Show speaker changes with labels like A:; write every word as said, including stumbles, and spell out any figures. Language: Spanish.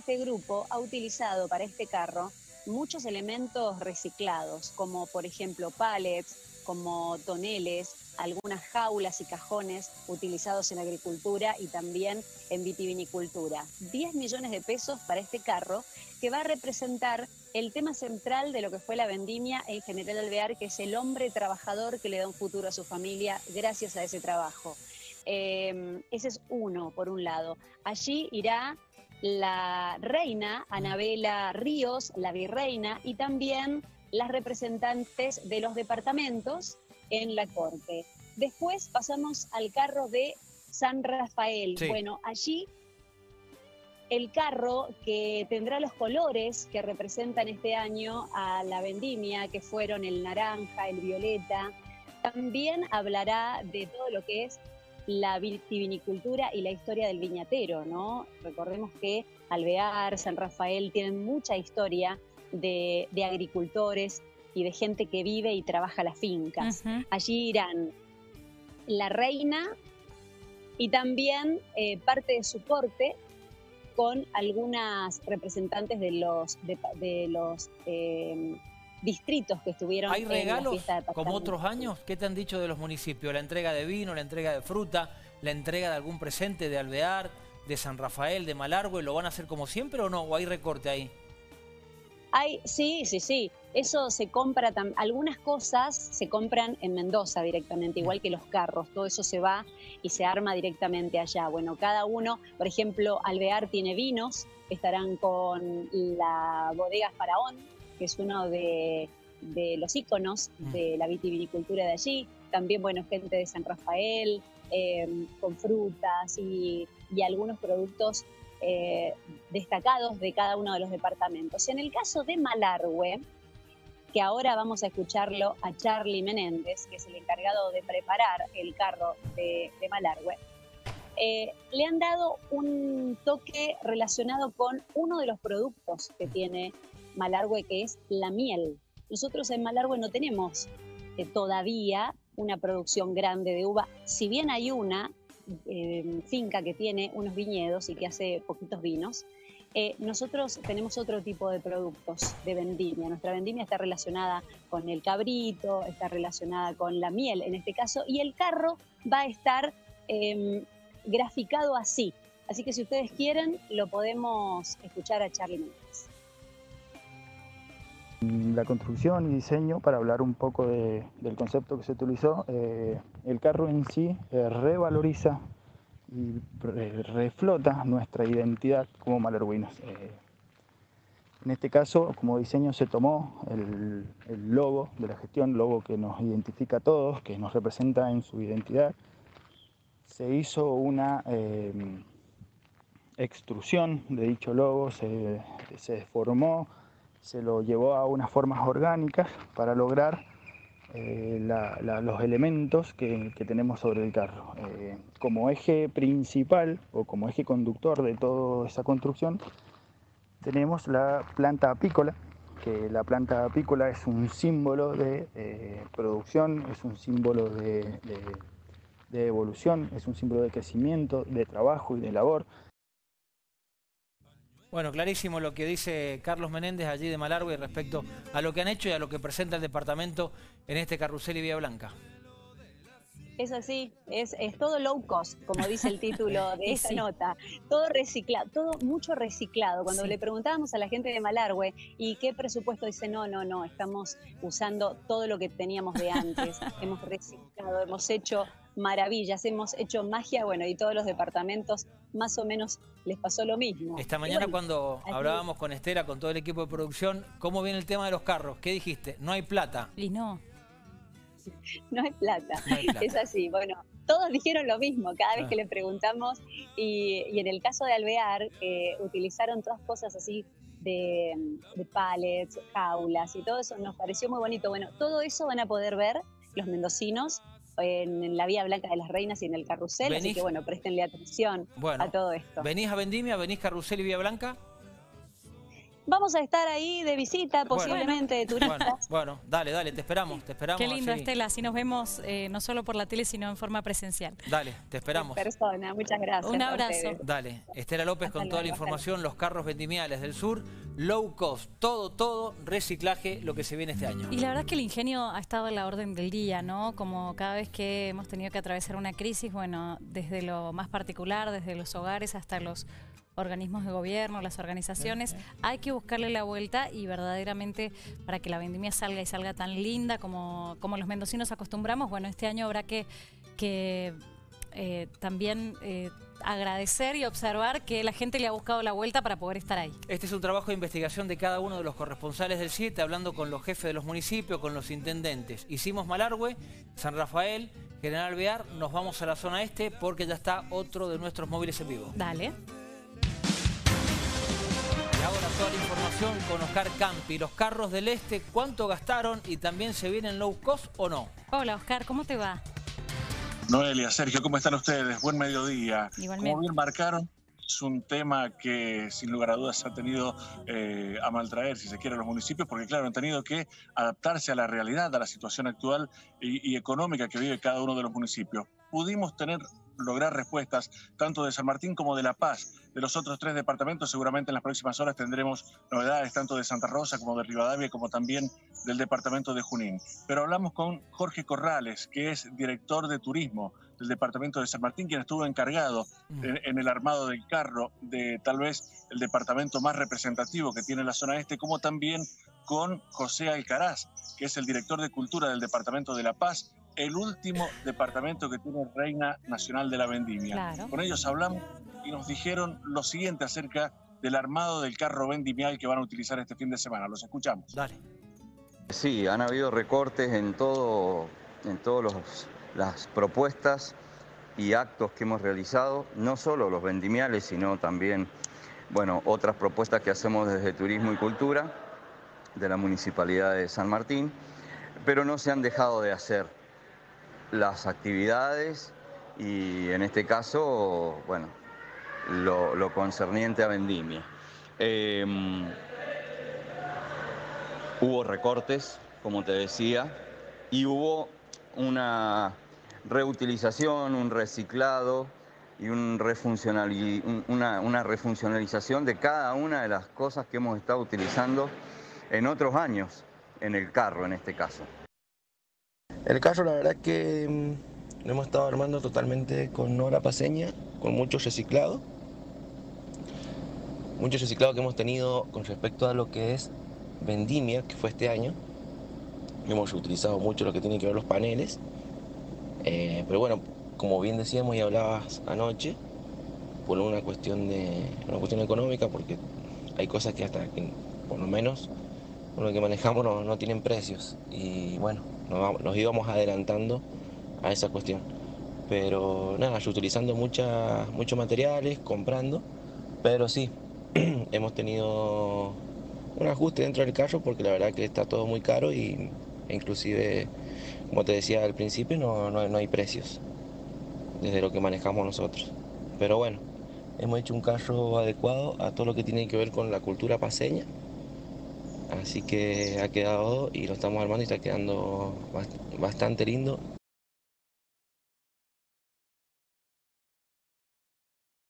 A: este grupo ha utilizado para este carro muchos elementos reciclados, como por ejemplo pallets, como toneles, algunas jaulas y cajones utilizados en agricultura y también en vitivinicultura. diez millones de pesos para este carro que va a representar el tema central de lo que fue la vendimia en General Alvear, que es el hombre trabajador que le da un futuro a su familia gracias a ese trabajo. Eh, ese es uno, por un lado. Allí irá la reina Anabela Ríos, la virreina, y también las representantes de los departamentos en la corte. Después pasamos al carro de San Rafael.
B: Sí.
A: Bueno, allí el carro que tendrá los colores que representan este año a la vendimia, que fueron el naranja, el violeta, también hablará de todo lo que es la vitivinicultura y la historia del viñatero, ¿no? Recordemos que Alvear, San Rafael tienen mucha historia de, de agricultores y de gente que vive y trabaja las fincas. Uh-huh. Allí irán la reina y también eh, parte de su corte con algunas representantes de los, de, de los eh, distritos que estuvieron
B: ¿Hay regalos
A: en la fiesta de
B: como otros años? ¿Qué te han dicho de los municipios? ¿La entrega de vino, la entrega de fruta, la entrega de algún presente de Alvear, de San Rafael, de Malargüe? ¿Lo van a hacer como siempre o no? ¿O hay recorte ahí?
A: Hay, sí, sí, sí. Eso se compra, algunas cosas se compran en Mendoza directamente, igual que los carros. Todo eso se va y se arma directamente allá. Bueno, cada uno, por ejemplo, Alvear tiene vinos, estarán con la bodega Faraón, que es uno de, de los íconos de la vitivinicultura de allí. También, bueno, gente de San Rafael, eh, con frutas y, y algunos productos eh, destacados de cada uno de los departamentos. En el caso de Malargüe, que ahora vamos a escucharlo a Charly Menéndez, que es el encargado de preparar el carro de, de Malargüe, eh, le han dado un toque relacionado con uno de los productos que tiene Malargüe, que es la miel. Nosotros en Malargüe no tenemos eh, todavía una producción grande de uva, si bien hay una eh, finca que tiene unos viñedos y que hace poquitos vinos. Eh, nosotros tenemos otro tipo de productos de vendimia. Nuestra vendimia está relacionada con el cabrito, está relacionada con la miel en este caso, y el carro va a estar eh, graficado así. Así que si ustedes quieren, lo podemos escuchar a Charly Menéndez.
C: La construcción y diseño, para hablar un poco de, del concepto que se utilizó, eh, el carro en sí eh, revaloriza y re, reflota nuestra identidad como malargüinos. Eh, en este caso, como diseño, se tomó el, el logo de la gestión, logo que nos identifica a todos, que nos representa en su identidad. Se hizo una eh, extrusión de dicho logo, se, se deformó, se lo llevó a unas formas orgánicas para lograr eh, la, la, los elementos que, que tenemos sobre el carro. Eh, como eje principal o como eje conductor de toda esa construcción tenemos la planta apícola, que la planta apícola es un símbolo de eh, producción, es un símbolo de, de, de evolución, es un símbolo de crecimiento, de trabajo y de labor.
B: Bueno, clarísimo lo que dice Carlos Menéndez allí de Malargüe respecto a lo que han hecho y a lo que presenta el departamento en este carrusel y Vía Blanca.
A: Es así, es, es todo low cost, como dice el título de esta sí. nota. Todo reciclado, todo mucho reciclado. Cuando sí. le preguntábamos a la gente de Malargüe y qué presupuesto, dice no, no, no, estamos usando todo lo que teníamos de antes. Hemos reciclado, hemos hecho maravillas, hemos hecho magia, bueno, y todos los departamentos más o menos les pasó lo mismo.
B: Esta mañana
A: bueno,
B: cuando aquí hablábamos con Estela, con todo el equipo de producción, ¿cómo viene el tema de los carros? ¿Qué dijiste? No hay plata.
D: Y no.
A: No hay plata.
B: No hay plata.
A: Es así, bueno, todos dijeron lo mismo cada vez ah. que le preguntamos y, y en el caso de Alvear eh, utilizaron todas cosas así de, de pallets, jaulas y todo eso nos pareció muy bonito. Bueno, todo eso van a poder ver los mendocinos en, en la Vía Blanca de las Reinas y en el carrusel, venís, así que bueno, préstenle atención
B: bueno,
A: a todo esto.
B: ¿Venís a Vendimia? ¿Venís carrusel y Vía Blanca?
A: Vamos a estar ahí de visita, posiblemente de turistas.
B: Bueno, bueno, dale, dale, te esperamos, te esperamos.
D: Qué lindo,
B: así.
D: Estela, así nos vemos eh, no solo por la tele, sino en forma presencial.
B: Dale, te esperamos.
A: En persona, muchas gracias.
D: Un abrazo.
B: Dale, Estela López
A: Hasta
B: con toda la
A: luego,
B: información, los carros vendimiales del sur, low cost, todo, todo, reciclaje, lo que se viene este año.
D: Y la verdad es que el ingenio ha estado a la orden del día, ¿no? Como cada vez que hemos tenido que atravesar una crisis, bueno, desde lo más particular, desde los hogares hasta los organismos de gobierno, las organizaciones, hay que buscarle la vuelta y verdaderamente para que la vendimia salga y salga tan linda como, como los mendocinos acostumbramos, bueno, este año habrá que, que eh, también eh, agradecer y observar que la gente le ha buscado la vuelta para poder estar ahí.
B: Este es un trabajo de investigación de cada uno de los corresponsales del siete, hablando con los jefes de los municipios, con los intendentes. Hicimos Malargüe, San Rafael, General Alvear, nos vamos a la zona este porque ya está otro de nuestros móviles en vivo.
D: Dale.
B: Ahora toda la información con Oscar Campi. Los carros del este, ¿cuánto gastaron y también se vienen low cost o no?
D: Hola, Oscar, ¿cómo te va?
E: Noelia, Sergio, ¿cómo están ustedes? Buen mediodía.
D: Igualmente.
E: Como bien marcaron, es un tema que sin lugar a dudas ha tenido eh, a maltraer, si se quiere, a los municipios, porque claro, han tenido que adaptarse a la realidad, a la situación actual y, y económica que vive cada uno de los municipios. Pudimos tener, lograr respuestas tanto de San Martín como de La Paz. De los otros tres departamentos, seguramente en las próximas horas tendremos novedades tanto de Santa Rosa como de Rivadavia, como también del departamento de Junín. Pero hablamos con Jorge Corrales, que es director de turismo del departamento de San Martín, quien estuvo encargado en, en el armado del carro de tal vez el departamento más representativo que tiene la zona este, como también con José Alcaraz, que es el director de cultura del departamento de La Paz, el último departamento que tiene Reina Nacional de la Vendimia.
D: Claro.
E: Con ellos hablamos y nos dijeron lo siguiente acerca del armado del carro vendimial que van a utilizar este fin de semana. Los escuchamos.
B: Dale.
F: Sí, han habido recortes en todo, en todas las propuestas y actos que hemos realizado, no solo los vendimiales, sino también, bueno, otras propuestas que hacemos desde Turismo y Cultura, de la Municipalidad de San Martín, pero no se han dejado de hacer las actividades y en este caso, bueno, lo, lo concerniente a vendimia. Eh, hubo recortes, como te decía, y hubo una reutilización, un reciclado y un refuncionali una, una refuncionalización de cada una de las cosas que hemos estado utilizando en otros años, en el carro en este caso.
G: El carro, la verdad que mm, lo hemos estado armando totalmente con obra paceña, con mucho reciclado. Mucho reciclado que hemos tenido con respecto a lo que es vendimia, que fue este año. Hemos utilizado mucho lo que tiene que ver los paneles. Eh, pero bueno, como bien decíamos y hablabas anoche, por una cuestión, de, una cuestión económica, porque hay cosas que hasta que, por lo menos, con lo que manejamos no, no tienen precios. Y bueno, nos, nos íbamos adelantando a esa cuestión. Pero nada, yo utilizando mucha, muchos materiales, comprando, pero sí, hemos tenido un ajuste dentro del carro porque la verdad que está todo muy caro y e inclusive, como te decía al principio, no, no, no hay precios desde lo que manejamos nosotros. Pero bueno, hemos hecho un carro adecuado a todo lo que tiene que ver con la cultura paceña. Así que ha quedado y lo estamos armando y está quedando bastante lindo